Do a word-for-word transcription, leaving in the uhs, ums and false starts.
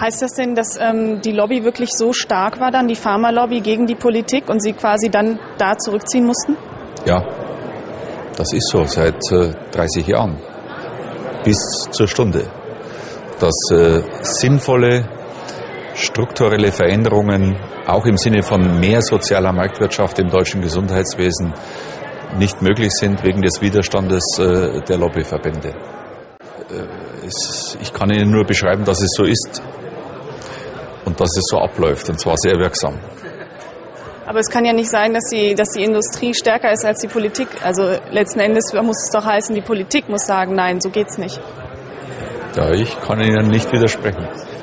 Heißt das denn, dass ähm, die Lobby wirklich so stark war dann, die Pharmalobby gegen die Politik und sie quasi dann da zurückziehen mussten? Ja, das ist so seit äh, dreißig Jahren bis zur Stunde. Dass äh, sinnvolle strukturelle Veränderungen auch im Sinne von mehr sozialer Marktwirtschaft im deutschen Gesundheitswesen nicht möglich sind wegen des Widerstandes äh, der Lobbyverbände. Äh, es, ich kann Ihnen nur beschreiben, dass es so ist und dass es so abläuft, und zwar sehr wirksam. Aber es kann ja nicht sein, dass die, dass die Industrie stärker ist als die Politik. Also letzten Endes muss es doch heißen, die Politik muss sagen, nein, so geht's nicht. Ja, ich kann Ihnen nicht widersprechen.